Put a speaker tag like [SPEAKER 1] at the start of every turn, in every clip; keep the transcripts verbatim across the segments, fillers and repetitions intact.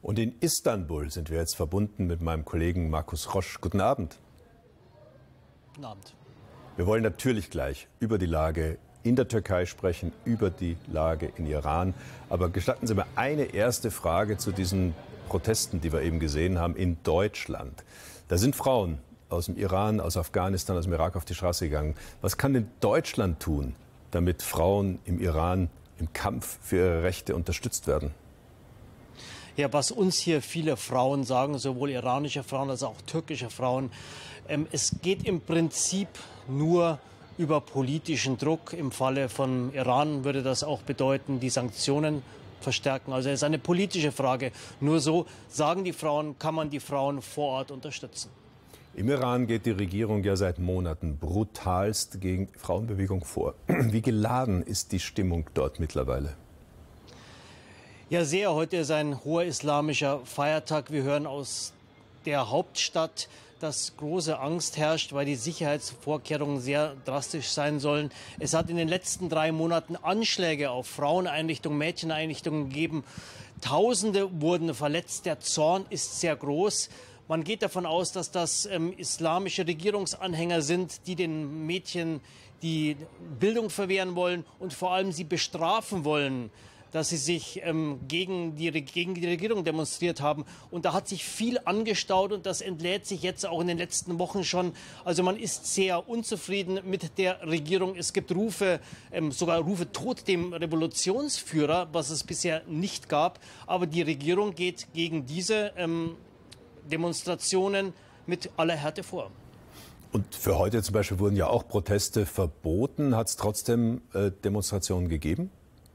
[SPEAKER 1] Und in Istanbul sind wir jetzt verbunden mit meinem Kollegen Markus Rosch. Guten Abend.
[SPEAKER 2] Guten Abend.
[SPEAKER 1] Wir wollen natürlich gleich über die Lage in der Türkei sprechen, über die Lage in Iran. Aber gestatten Sie mir eine erste Frage zu diesen Protesten, die wir eben gesehen haben in Deutschland. Da sind Frauen aus dem Iran, aus Afghanistan, aus dem Irak auf die Straße gegangen. Was kann denn Deutschland tun, damit Frauen im Iran im Kampf für ihre Rechte unterstützt werden?
[SPEAKER 2] Ja, was uns hier viele Frauen sagen, sowohl iranische Frauen als auch türkische Frauen, ähm, es geht im Prinzip nur über politischen Druck. Im Falle von Iran würde das auch bedeuten, die Sanktionen verstärken. Also es ist eine politische Frage. Nur so, sagen die Frauen, kann man die Frauen vor Ort unterstützen.
[SPEAKER 1] Im Iran geht die Regierung ja seit Monaten brutalst gegen die Frauenbewegung vor. Wie geladen ist die Stimmung dort mittlerweile?
[SPEAKER 2] Ja, sehr. Heute ist ein hoher islamischer Feiertag. Wir hören aus der Hauptstadt, dass große Angst herrscht, weil die Sicherheitsvorkehrungen sehr drastisch sein sollen. Es hat in den letzten drei Monaten Anschläge auf Fraueneinrichtungen, Mädcheneinrichtungen gegeben. Tausende wurden verletzt. Der Zorn ist sehr groß. Man geht davon aus, dass das ähm, islamische Regierungsanhänger sind, die den Mädchen die Bildung verwehren wollen und vor allem sie bestrafen wollen, dass sie sich ähm, gegen, die, gegen die Regierung demonstriert haben. Und da hat sich viel angestaut und das entlädt sich jetzt auch in den letzten Wochen schon. Also man ist sehr unzufrieden mit der Regierung. Es gibt Rufe, ähm, sogar Rufe tot dem Revolutionsführer, was es bisher nicht gab. Aber die Regierung geht gegen diese ähm, Demonstrationen mit aller Härte vor.
[SPEAKER 1] Und für heute zum Beispiel wurden ja auch Proteste verboten. Hat es trotzdem äh, Demonstrationen gegeben?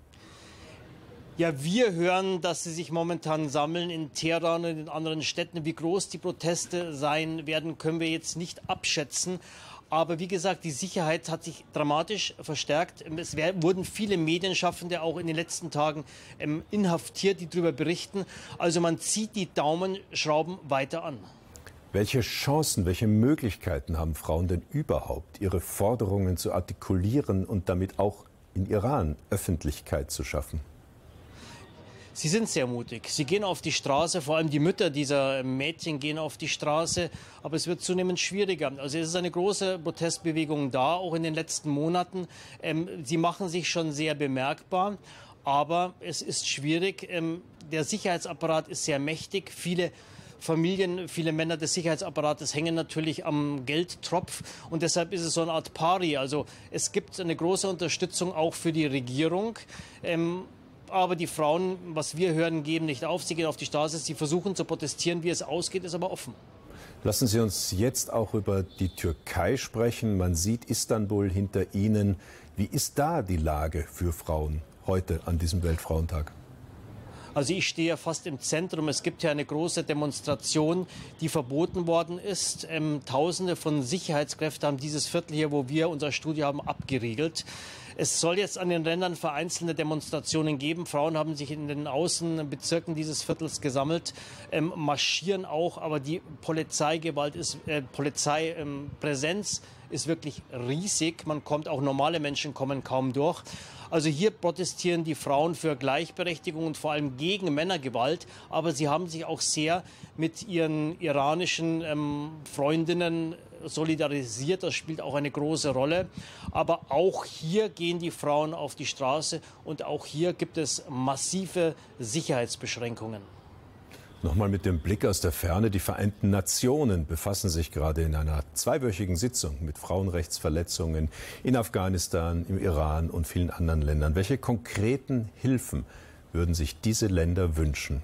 [SPEAKER 2] Ja, wir hören, dass sie sich momentan sammeln in Teheran und in anderen Städten. Wie groß die Proteste sein werden, können wir jetzt nicht abschätzen. Aber wie gesagt, die Sicherheit hat sich dramatisch verstärkt. Es wurden viele Medienschaffende auch in den letzten Tagen ähm, inhaftiert, die darüber berichten. Also man zieht die Daumenschrauben weiter an.
[SPEAKER 1] Welche Chancen, welche Möglichkeiten haben Frauen denn überhaupt, ihre Forderungen zu artikulieren und damit auch in Iran Öffentlichkeit zu schaffen?
[SPEAKER 2] Sie sind sehr mutig. Sie gehen auf die Straße, vor allem die Mütter dieser Mädchen gehen auf die Straße, aber es wird zunehmend schwieriger. Also es ist eine große Protestbewegung da, auch in den letzten Monaten. Ähm, sie machen sich schon sehr bemerkbar, aber es ist schwierig. Ähm, der Sicherheitsapparat ist sehr mächtig. Viele Familien, viele Männer des Sicherheitsapparates hängen natürlich am Geldtropf und deshalb ist es so eine Art Pari. Also es gibt eine große Unterstützung auch für die Regierung. Ähm, Aber die Frauen, was wir hören, geben nicht auf. Sie gehen auf die Straße, sie versuchen zu protestieren. Wie es ausgeht, ist aber offen.
[SPEAKER 1] Lassen Sie uns jetzt auch über die Türkei sprechen. Man sieht Istanbul hinter Ihnen. Wie ist da die Lage für Frauen heute an diesem Weltfrauentag?
[SPEAKER 2] Also ich stehe ja fast im Zentrum. Es gibt ja eine große Demonstration, die verboten worden ist. Ähm, Tausende von Sicherheitskräften haben dieses Viertel hier, wo wir unser Studio haben, abgeriegelt. Es soll jetzt an den Rändern vereinzelte Demonstrationen geben. Frauen haben sich in den Außenbezirken dieses Viertels gesammelt, ähm, marschieren auch. Aber die Polizeigewalt ist, äh, Polizeipräsenz ähm, ist wirklich riesig. Man kommt, auch normale Menschen kommen kaum durch. Also hier protestieren die Frauen für Gleichberechtigung und vor allem gegen Männergewalt. Aber sie haben sich auch sehr mit ihren iranischen ähm, Freundinnen solidarisiert. Das spielt auch eine große Rolle. Aber auch hier gehen die Frauen auf die Straße und auch hier gibt es massive Sicherheitsbeschränkungen.
[SPEAKER 1] Nochmal mit dem Blick aus der Ferne. Die Vereinten Nationen befassen sich gerade in einer zweiwöchigen Sitzung mit Frauenrechtsverletzungen in Afghanistan, im Iran und vielen anderen Ländern. Welche konkreten Hilfen würden sich diese Länder wünschen?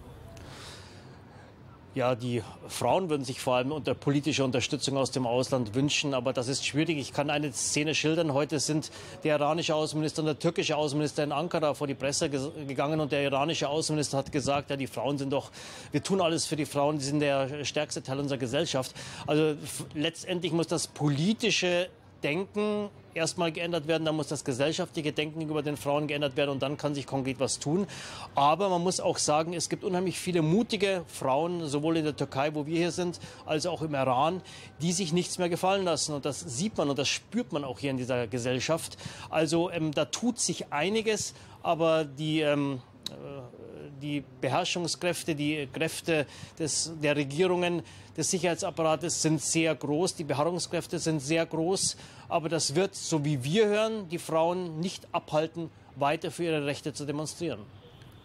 [SPEAKER 2] Ja, die Frauen würden sich vor allem unter politischer Unterstützung aus dem Ausland wünschen, aber das ist schwierig. Ich kann eine Szene schildern. Heute sind der iranische Außenminister und der türkische Außenminister in Ankara vor die Presse gegangen und der iranische Außenminister hat gesagt, ja, die Frauen sind doch, wir tun alles für die Frauen, die sind der stärkste Teil unserer Gesellschaft. Also letztendlich muss das politische Denken erstmal geändert werden, dann muss das gesellschaftliche Denken gegenüber den Frauen geändert werden und dann kann sich konkret was tun. Aber man muss auch sagen, es gibt unheimlich viele mutige Frauen, sowohl in der Türkei, wo wir hier sind, als auch im Iran, die sich nichts mehr gefallen lassen. Und das sieht man und das spürt man auch hier in dieser Gesellschaft. Also ähm, da tut sich einiges, aber die ähm, die Beherrschungskräfte, die Kräfte des, der Regierungen, des Sicherheitsapparates sind sehr groß, die Beharrungskräfte sind sehr groß. Aber das wird, so wie wir hören, die Frauen nicht abhalten, weiter für ihre Rechte zu demonstrieren.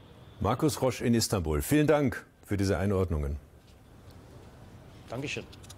[SPEAKER 1] Markus Rosch in Istanbul, vielen Dank für diese Einordnungen.
[SPEAKER 2] Dankeschön.